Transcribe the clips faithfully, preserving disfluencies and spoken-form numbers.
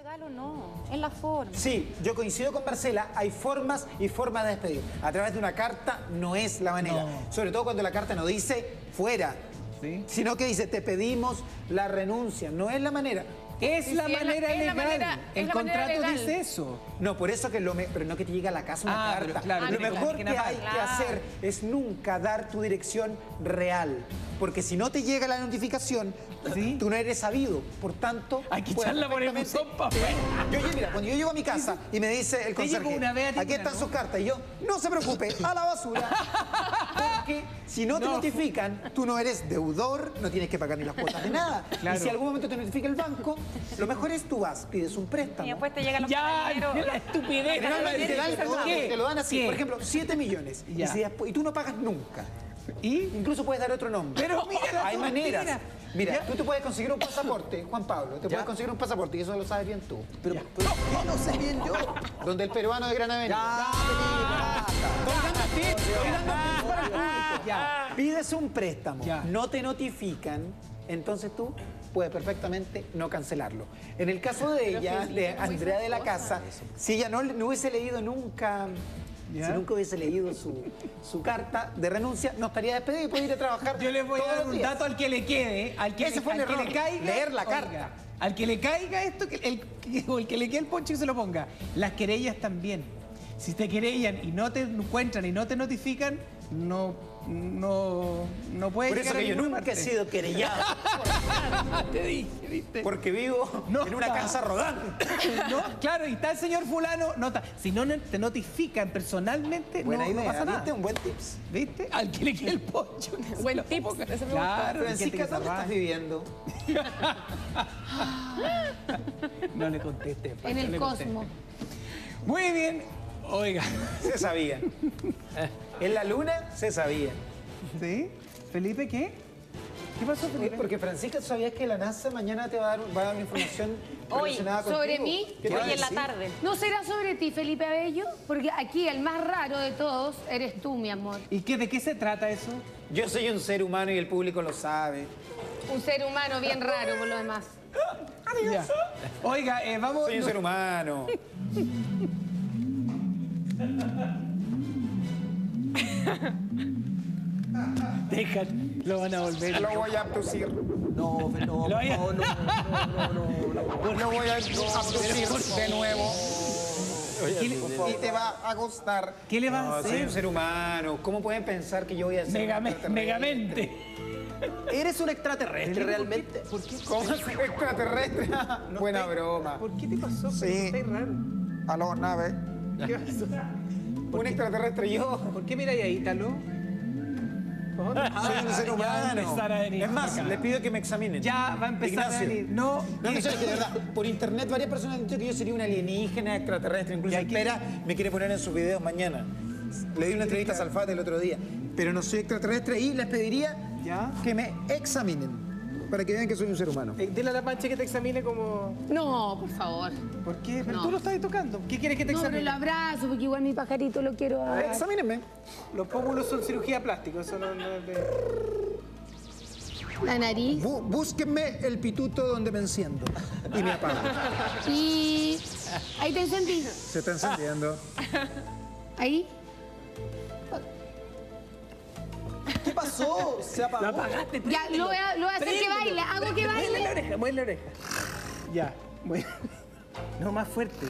legal o no, en la forma. Sí, yo coincido con Marcela, hay formas y formas de despedir. A través de una carta no es la manera. No. Sobre todo cuando la carta no dice fuera, ¿sí? Sino que dice te pedimos la renuncia. No es la manera. Es, sí, la, sí, manera es la, legal. Es la manera, el es contrato legal. Dice eso. No, por eso que lo me, pero no que te llegue a la casa una ah, carta. Claro, lo mejor que, que hay claro. que hacer es nunca dar tu dirección real. Porque si no te llega la notificación, ¿sí? Tú no eres sabido. Por tanto, hay que echarla por el buzón, papá. Yo, yo, mira, cuando yo llego a mi casa y me dice el conserje, una vez aquí están ¿no? sus cartas, y yo, no se preocupe, a la basura. Porque si no te no. notifican, tú no eres deudor, no tienes que pagar ni las cuotas de nada. Claro. Y si algún momento te notifica el banco, lo mejor es tú vas, pides un préstamo. Y después te llegan los ya, la estupidez. Te, no, te, dan, te, te lo dan así, ¿qué? Por ejemplo, siete millones. Y, si después, y tú no pagas nunca. ¿Y? Incluso puedes dar otro nombre. Pero mira, hay maneras. Mira, mira tú te puedes conseguir un pasaporte, Juan Pablo, te ¿ya? puedes conseguir un pasaporte y eso lo sabes bien tú. Pero, pero ¿qué no sé bien yo? Donde el peruano de Gran Avenida. Ya, pides un préstamo, ya. No te notifican, entonces tú puedes perfectamente no cancelarlo. En el caso de ella, de Andrea de la Casa, si ella no, no hubiese leído nunca... ¿Ya? Si nunca hubiese leído su, su carta de renuncia, no estaría despedido y podría ir a trabajar. Yo les voy a dar un dato al que le quede, al que, Ese le, fue el al error, que le caiga, leer la oiga, carta. Al que le caiga esto, que el, o el que le quede el poncho y se lo ponga. Las querellas también. Si te querellan y no te encuentran y no te notifican, no, no, no puedes Por eso que yo nunca parte. he sido querellado. Te dije, ¿viste? Porque vivo no en una está. casa rodante. No, claro, y está el señor fulano, no está. Si no te notifican personalmente, buena no, idea, no pasa nada. ¿Viste? Un buen tips. ¿Viste? Al que le quede el poncho. Buen tips. Claro, Francisca, ¿dónde estás viviendo? No le conteste. Pacho, en el le Cosmo. Conteste. Muy bien. Oiga. Se sabía. En la luna se sabía. ¿Sí? ¿Felipe qué? ¿Qué pasó, Felipe? Porque Francisca, ¿tú sabías que la NASA mañana te va a dar, va a dar una información relacionada contigo? ¿Sobre mí? Hoy en la tarde. ¿No será sobre ti, Felipe Abello? Porque aquí el más raro de todos eres tú, mi amor. ¿Y qué, de qué se trata eso? Yo soy un ser humano y el público lo sabe. Un ser humano bien raro por lo demás. Adiós. Ya. Oiga, eh, vamos... Soy un no... ser humano. Dejan, lo van a volver. Lo voy a abducir. No, no, no, no, no, no, no, no, Lo voy a abducir de nuevo. Y te va a gustar. ¿Qué le va a hacer? Soy un ser humano. ¿Cómo pueden pensar que yo voy a ser Megamente. Megamente. ¿Eres un extraterrestre realmente? ¿Por qué? ¿Cómo es extraterrestre? No, Buena te... broma. ¿Por qué te pasó? Sí. Estás raro. Aló, nave. ¿Qué pasó? Un extraterrestre yo. ¿Por qué miráis ahí, Talo? Soy un ser humano. A venir es más, acá. les pido que me examinen. Ya va a empezar Ignacio. a venir. No, no, no, sé, de verdad. Por internet varias personas han dicho que yo sería un alienígena extraterrestre. Incluso Espera me quiere poner en sus videos mañana. Le di una entrevista a Salfate el otro día. Pero no soy extraterrestre y les pediría ¿Ya? que me examinen. Para que vean que soy un ser humano. Eh, dile a la Pancha que te examine como... No, por favor. ¿Por qué? Pero no. tú lo estás tocando. ¿Qué quieres que te no, examine? No, pero lo abrazo porque igual mi pajarito lo quiero... A... Examínenme. Los pómulos son cirugía plástica. Eso no, no es de... La nariz. Bú búsquenme el pituto donde me enciendo. Y me apago. Y... Ahí te encendí. Se está encendiendo. Ahí. ¿Qué pasó? Se apagó. Lo apagaste. Ya, lo voy a, lo voy a hacer que baile. Hago que baile. Mueve la oreja, mueve la oreja. Ya. Mueve. No, más fuerte.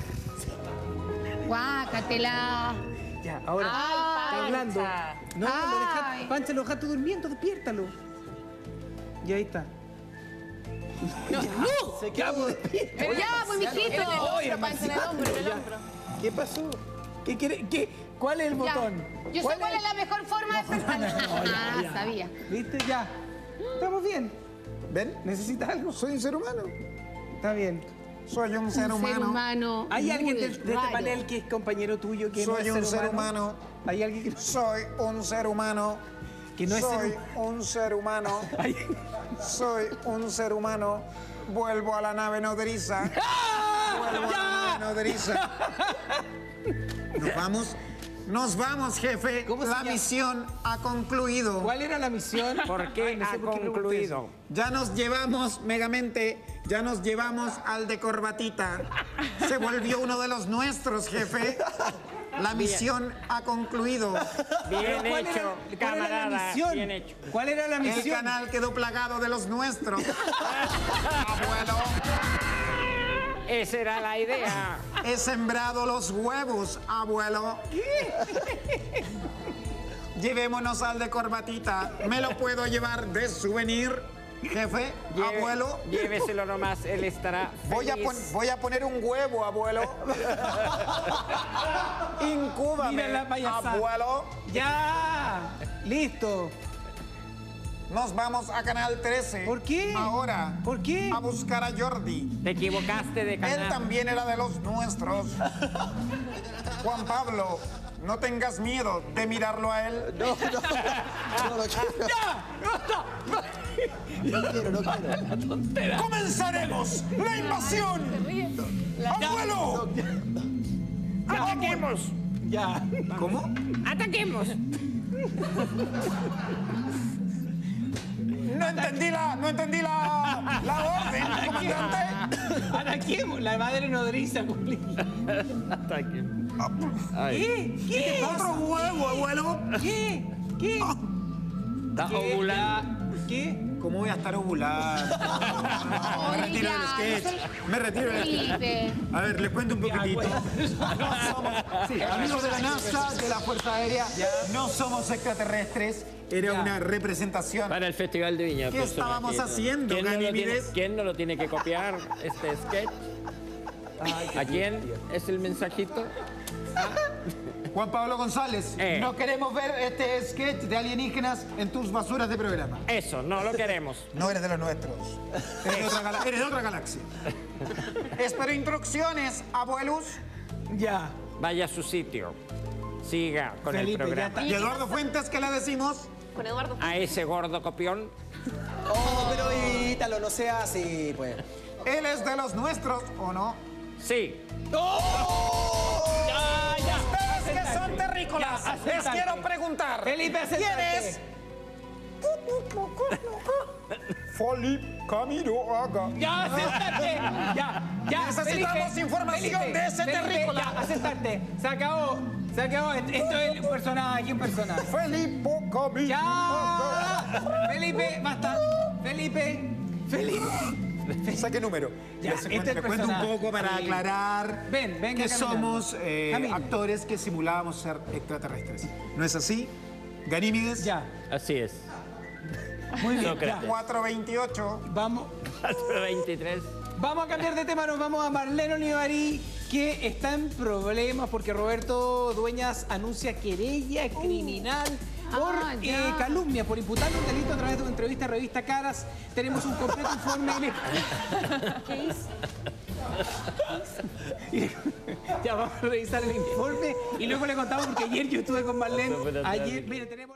Guácatela. Ya, ahora. Ay, está hablando. No, Ay. lo dejaste, Pancha, lo dejaste durmiendo, despiértalo. Y ahí está. No, no. Se quedó despierto. Pero ya, pues, mijito. Oye, Pancha en el hombro, en el ya. hombro. ¿Qué pasó? ¿Qué quiere? ¿Qué? ¿Cuál es el Ya. botón? Yo sé cuál es la mejor forma de pensar. Ah, sabía. ¿Viste? Ya. Estamos bien. ¿Ven? ¿Necesitas algo? Soy un ser humano. Está bien. Soy un ser Un humano. ser humano. ¿Hay alguien muy de, de este raro. panel que es compañero tuyo que Soy no es un ser humano. ¿Hay alguien que no, Soy un ser humano. que no es Soy ser un ser humano. ¿Hay... Soy un ser humano. Vuelvo a la nave nodriza. Vuelvo a la nave nodriza. Nos vamos Nos vamos, jefe. ¿Cómo se La llama? misión ha concluido. ¿Cuál era la misión? ¿Por qué Ay, no sé ha por qué pregunté concluido? Ya nos llevamos, Megamente, ya nos llevamos al de corbatita. Se volvió uno de los nuestros, jefe. La misión ha concluido. Bien Pero ¿cuál hecho, era- cuál era la camarada. misión? Bien hecho. ¿Cuál era la El misión? canal quedó plagado de los nuestros. Abuelo, Esa era la idea. he sembrado los huevos, abuelo. Llevémonos al de corbatita. ¿Me lo puedo llevar de souvenir, jefe? Lleve- Abuelo. Lléveselo nomás, él estará Voy a, feliz. pon- voy a poner un huevo, abuelo. Incúbame, Mira la payasada. abuelo. ¡Ya! ¡Listo! Nos vamos a Canal trece. ¿Por qué? Ahora. ¿Por qué? A buscar a Jordi. Te equivocaste de Él canal. también era de los nuestros. Juan Pablo, no tengas miedo de mirarlo a él. No, no, no lo quiero. No quiero, no quiero. ¡Comenzaremos la invasión! ¡Abuelo! ¡Ataquemos! Ya. ¿Cómo? ¡Ataquemos! No entendí la, no entendí la, la orden, comandante. Ataquemos la madre nodriza, Juli. ¡Ataquemos! ¿Qué? ¿Qué? Otro huevo, abuelo. ¿Qué? ¿Qué? Está ¿Qué? ovulando. ¿Qué? ¿Cómo voy a estar ovulando? No, me retiro del sketch. Me retiro del sketch. Felipe. A ver, les cuento un poquitito. No somos, sí, amigos de la NASA, de la Fuerza Aérea, no somos extraterrestres. Era Ya. una representación. Para el Festival de Viña. ¿Qué personaje, estábamos ¿no? haciendo, ¿Quién no, lo tiene, Ganímedes? ¿Quién no lo tiene que copiar, este sketch? ¿A quién es el mensajito? Juan Pablo González, Eh. no queremos ver este sketch de alienígenas en tus basuras de programa. Eso, no lo queremos. No eres de los nuestros. Eres de otra, gala- eres de otra galaxia. Espero instrucciones, abuelos. Ya. Vaya a su sitio. Siga con Felipe, el ya programa. está. Y Eduardo Fuentes, ¿qué le decimos? Con Eduardo. A ese gordo copión. Oh, pero Ítalo, no sea así, pues. Él es de los nuestros, ¿o no? Sí. Ya, ya. Ustedes que son terrícolas, Ya, les acércate. quiero preguntar. Felipe, ¿Quién acércate. es? Felipe Camilo Haga. Ya, acércate. Ya, ya. Necesitamos Felipe, información Felipe, de ese Felipe, terrícola. Ya, acércate. Se acabó. Se acabó. Esto es un personaje, un personaje. Felipe Camilo Ya. Felipe, basta. Felipe. Felipe. Saque número. Ya, les este cuento, es les cuento un personaje. poco para Sí. aclarar Ven, venga que caminando. somos eh, Camina. actores que simulábamos ser extraterrestres. ¿No es así? Ganímedes. Ya. Así es. Muy bien. Sócrates. Ya. cuatro veintiocho. Vamos. veintitrés. Vamos a cambiar de tema, nos vamos a Marlene Olivarí, que está en problemas porque Roberto Dueñas anuncia querella criminal por Ah, ya. eh, calumnia, por imputarle un delito a través de una entrevista a Revista Caras. Tenemos un completo informe. ¿Qué hizo? Ya vamos a revisar el informe y luego le contamos porque ayer yo estuve con Marlene. Ayer, mire, tenemos...